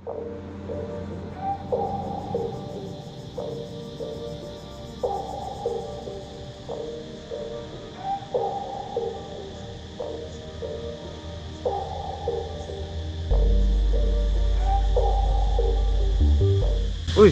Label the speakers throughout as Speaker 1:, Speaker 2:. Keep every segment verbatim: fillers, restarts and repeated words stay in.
Speaker 1: อุ้ย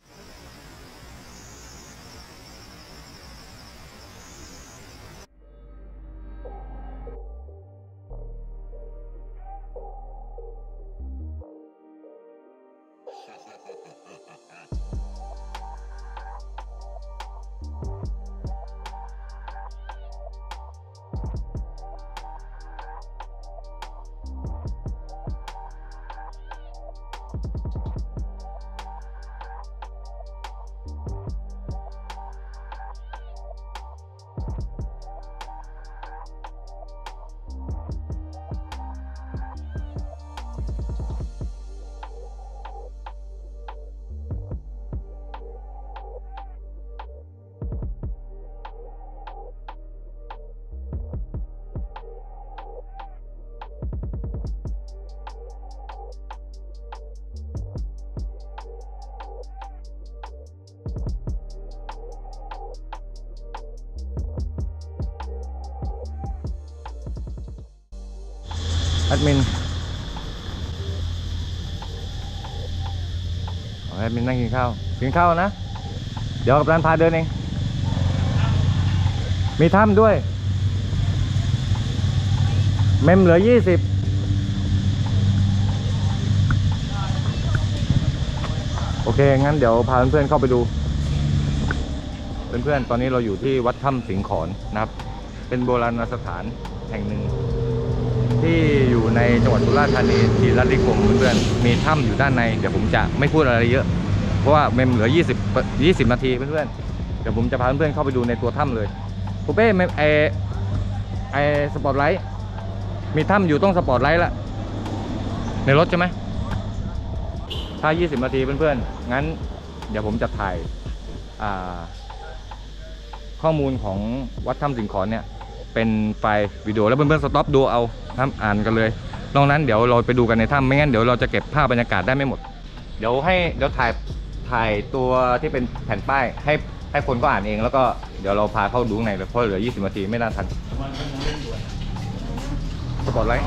Speaker 1: แอดมินแอดมินนั่งกินข้าวกินข้าวนะเดี๋ยวกับร้านพาเดินเองมีถ้ำด้วยเมมเหลือยี่สิบโอเคงั้นเดี๋ยวพาเพื่อนๆเข้าไปดูเพื่อนๆตอนนี้เราอยู่ที่วัดถ้ำสิงขอนนะครับเป็นโบราณสถานแห่งหนึ่งที่อยู่ในจังหวัดสุราษฎร์ธานีที่รัฐนิคมเพื่อนๆมีถ้ำอยู่ด้านในเดี๋ยวผมจะไม่พูดอะไรเยอะเพราะว่าเมมเหลือยี่สิบ ยี่สิบนาทีเพื่อนๆเดี๋ยวผมจะพาเพื่อนๆเข้าไปดูในตัวถ้ำเลยปูเป้เมมไอไอสปอตไลท์มีถ้ำอยู่ต้องสปอตไลท์ละในรถใช่ไหมถ้ายี่สิบนาทีเพื่อนๆงั้นเดี๋ยวผมจะถ่ายข้อมูลของวัดถ้ำสิงขอนเนี่ยเป็นไฟล์วิดีโอแล้วเพื่อนๆสต็อปดูเอาทำอ่านกันเลยนอกนั้นเดี๋ยวเราไปดูกันในถ้ำไม่งั้นเดี๋ยวเราจะเก็บภาพบรรยากาศได้ไม่หมดเดี๋ยวให้เดี๋ยวถ่ายถ่ายตัวที่เป็นแผ่นป้ายให้ให้คนก็อ่านเองแล้วก็เดี๋ยวเราพาเข้าดูข้างในเลยเพราะเหลือยี่สิบนาทีไม่น่าทันสปอตไลท์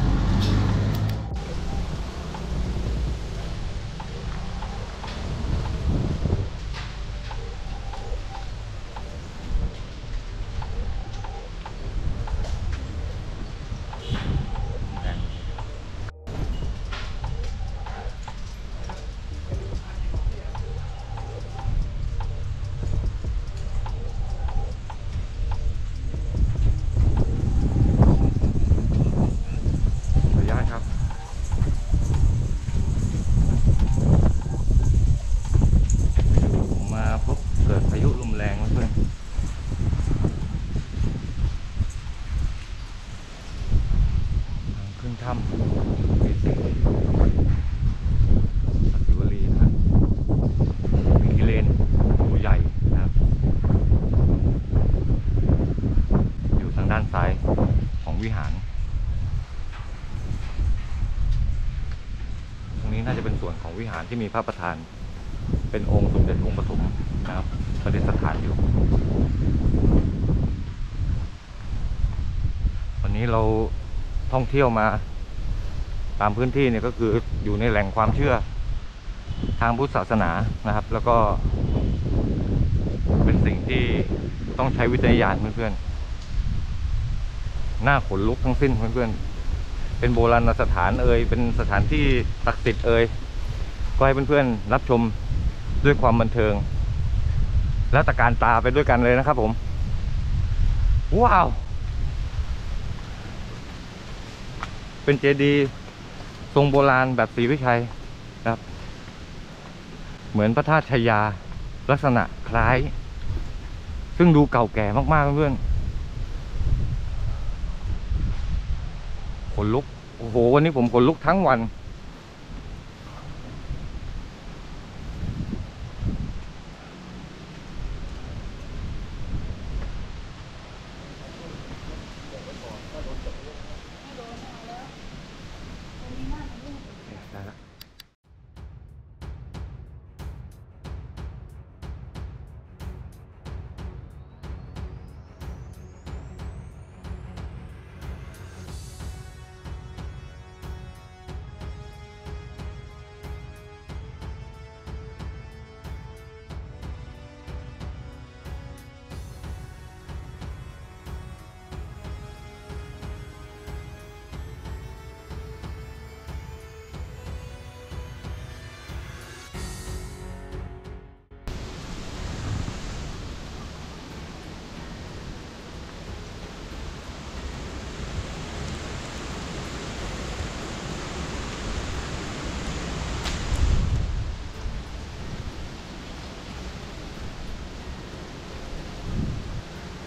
Speaker 1: ถ้ำมีสีสักิวลีนะครับมีกิเลนตัวใหญ่นะครับอยู่ทางด้านซ้ายของวิหารตรงนี้น่าจะเป็นส่วนของวิหารที่มีพระประธานเป็นองค์สมเด็จองค์ปฐมนะครับประดิษฐานอยู่วันนี้เราท่องเที่ยวมาตามพื้นที่เนี่ยก็คืออยู่ในแหล่งความเชื่อทางพุทธศาสนานะครับแล้วก็เป็นสิ่งที่ต้องใช้วิจารณญาณเพื่อนๆหน้าขนลุกทั้งสิ้นเพื่อนๆเป็นโบราณสถานเอ่ยเป็นสถานที่ศักดิ์สิทธิ์เอ่ยก็ให้เพื่อนๆรับชมด้วยความบันเทิงและตะการตาไปด้วยกันเลยนะครับผมว้าวเป็นเจดีย์ทรงโบราณแบบศรีวิชัยครับเหมือนพระธาตุชัยยาลักษณะคล้ายซึ่งดูเก่าแก่มากๆเพื่อนขนลุกโอ้โหวันนี้ผมขนลุกทั้งวัน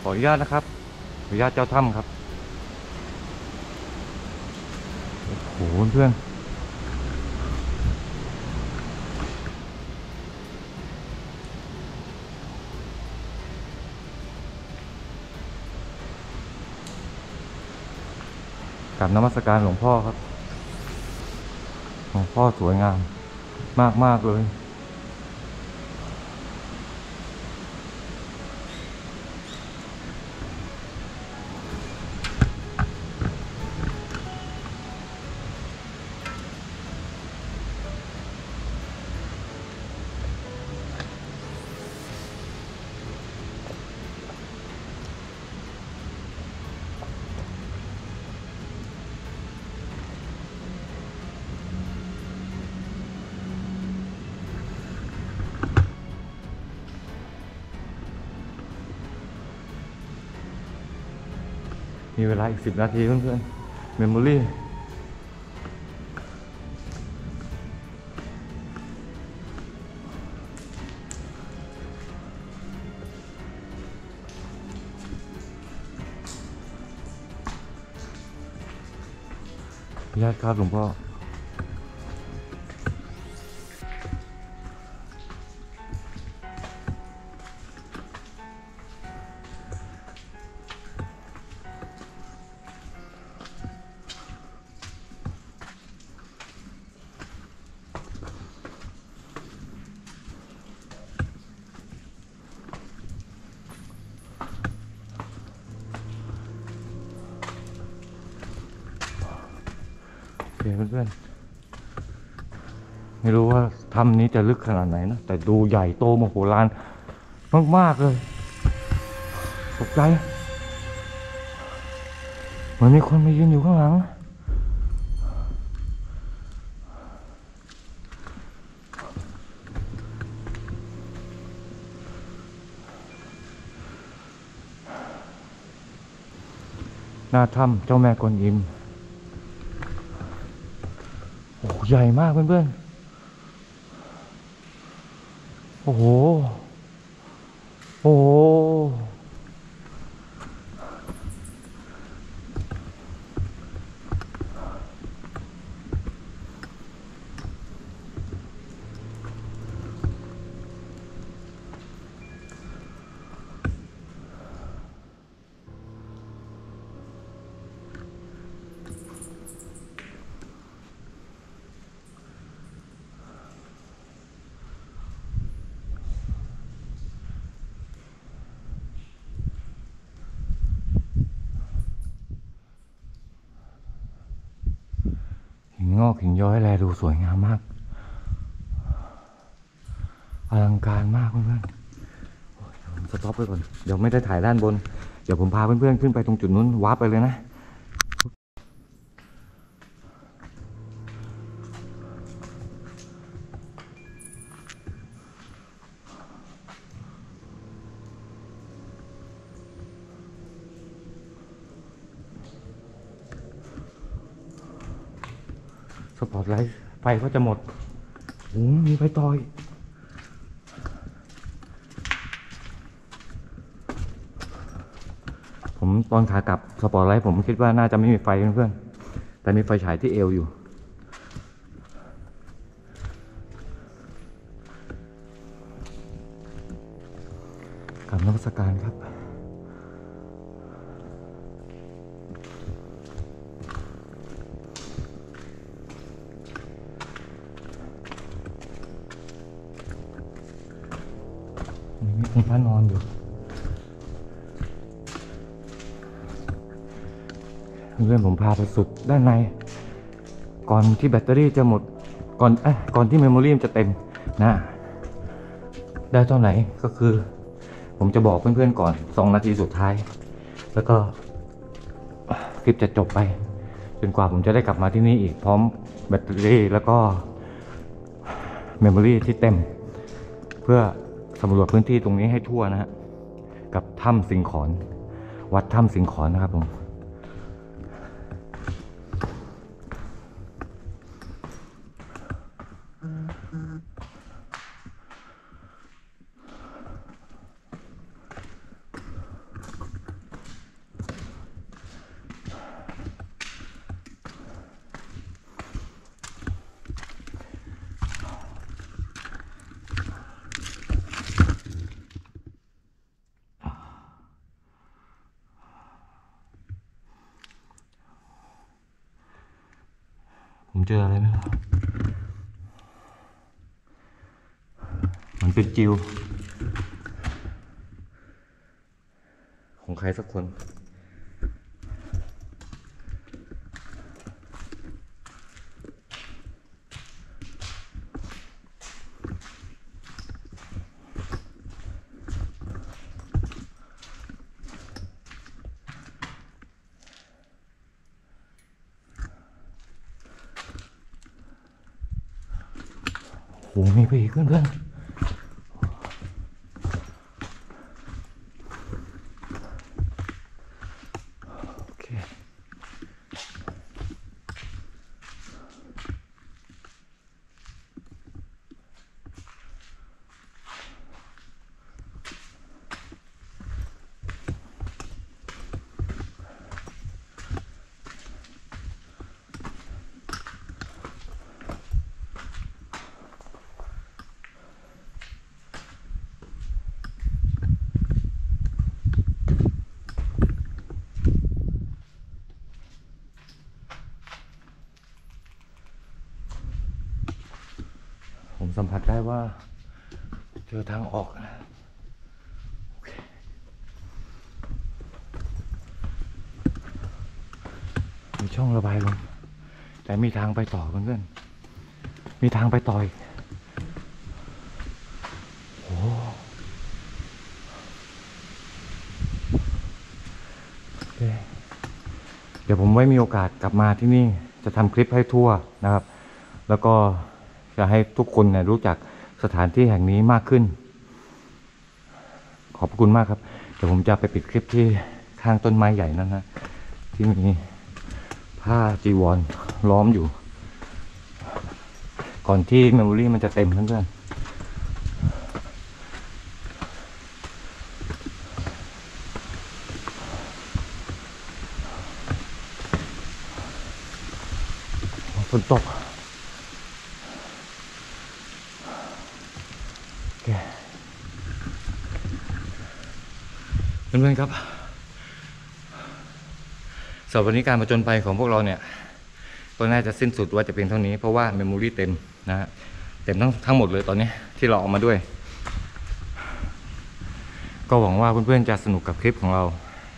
Speaker 1: ขออนุญาตนะครับขออนุญาตเจ้าถ้ำครับโอ้โหเพื่อนกราบนมัสการหลวงพ่อครับหลวงพ่อสวยงามมากมากเลยมีเวลาอีกสิบนาทีเพื่อนๆเมมโมรี่ญาติครับหลวงพ่อโอเคเพื่อนๆไม่รู้ว่าถ้ำนี้จะลึกขนาดไหนนะแต่ดูใหญ่โตมโหฬารมากๆเลยตกใจเหมือนมีคนมายืนอยู่ข้างหลังหน้าถ้ำเจ้าแม่กวนอิมโอ้ใหญ่มากเพื่อนๆโอ้โหโอ้โหหินงอกหินย้อยแลดูสวยงามมากอลังการมากเพื่อนๆผมสต็อปไว้ก่อนเดี๋ยวไม่ได้ถ่ายด้านบนเดี๋ยวผมพาเพื่อนๆขึ้นไปตรงจุดนู้นวาร์ปไปเลยนะสปอตไลท์ไฟก็จะหมดโอ้มีไฟต่อยผมตอนขากลับสปอตไลท์ผมคิดว่าน่าจะไม่มีไฟเพื่อนๆแต่มีไฟฉายที่เอวอยู่กราบนมัสการครับมีพระนอนอยู่เพื่อนผมพาไปสุดด้านในก่อนที่แบตเตอรี่จะหมดก่อนเอ้ก่อนที่เมมโมรี่จะเต็มนะได้เท่าไหนก็คือผมจะบอกเพื่อนๆก่อนสองนาทีสุดท้ายแล้วก็คลิปจะจบไปจนกว่าผมจะได้กลับมาที่นี่อีกพร้อมแบตเตอรี่แล้วก็เมมโมรี่ที่เต็มเพื่อสำรวจพื้นที่ตรงนี้ให้ทั่วนะฮะกับถ้ำสิงขอนวัดถ้ำสิงขอนนะครับผมจออะไรไหมมันเป็นจิวของใครสักคนโอ้มีไปอีกเพื่อนๆโอเคผมสัมผัสได้ว่าเจอทางออกนะมีช่องระบายลมแต่มีทางไปต่อเพื่อนๆมีทางไปต่ออีกโอ้โอเคเดี๋ยวผมไว้มีโอกาสกลับมาที่นี่จะทำคลิปให้ทั่วนะครับแล้วก็จะให้ทุกคนเนี่ยรู้จักสถานที่แห่งนี้มากขึ้นขอบคุณมากครับเดี๋ยวผมจะไปปิดคลิปที่ข้างต้นไม้ใหญ่นั่นนะที่มีผ้าจีวรล้อมอยู่ก่อนที่เมมโมรี่มันจะเต็มเพื่อนๆฝนตกโอเคเพื่อนๆครับสำหรับวันนี้การผจญภัยของพวกเราเนี่ยก็น่าจะสิ้นสุดว่าจะเป็นเท่านี้เพราะว่าเมมโมรี่เต็มนะฮะเต็มทั้งทั้งหมดเลยตอนนี้ที่เราเอามาด้วยก็หวังว่าเพื่อนๆจะสนุกกับคลิปของเรา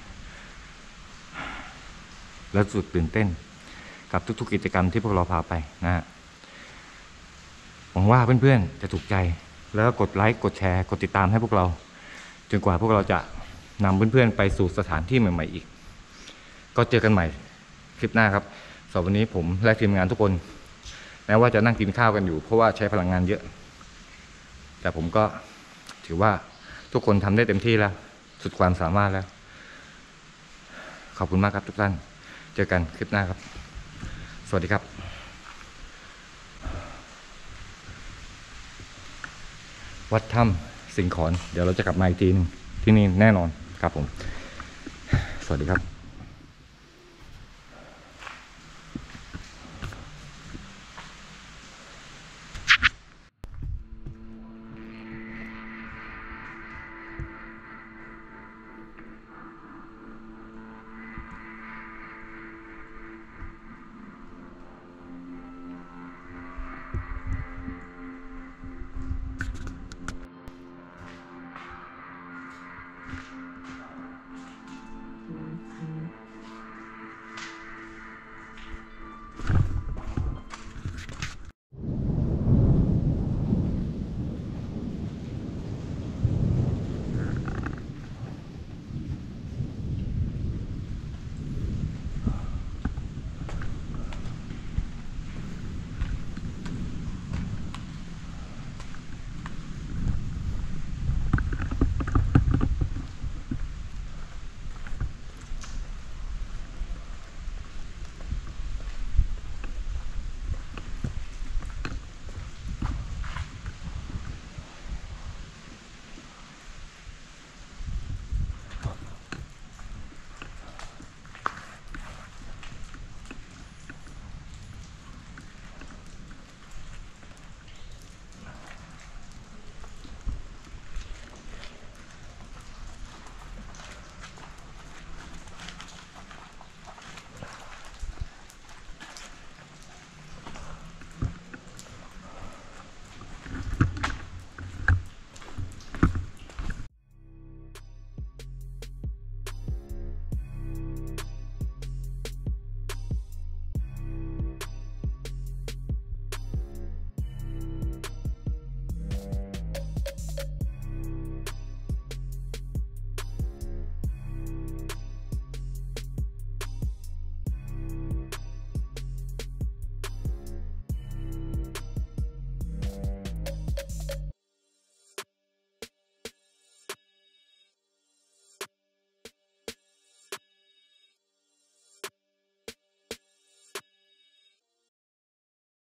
Speaker 1: และสุดตื่นเต้นกับทุกๆกิจกรรมที่พวกเราพาไปนะฮะหวังว่าเพื่อนๆจะถูกใจแล้วก็กดไลค์กดแชร์กดติดตามให้พวกเราจนกว่าพวกเราจะนำเพื่อนๆไปสู่สถานที่ใหม่ๆอีกก็เจอกันใหม่คลิปหน้าครับสำหรับวันนี้ผมและทีมงานทุกคนแม้ว่าจะนั่งกินข้าวกันอยู่เพราะว่าใช้พลังงานเยอะแต่ผมก็ถือว่าทุกคนทำได้เต็มที่แล้วสุดความสามารถแล้วขอบคุณมากครับทุกท่านเจอกันคลิปหน้าครับสวัสดีครับวัดถ้ำสิงขอนเดี๋ยวเราจะกลับมาอีกทีนึงที่นี่แน่นอนครับผมสวัสดีครับ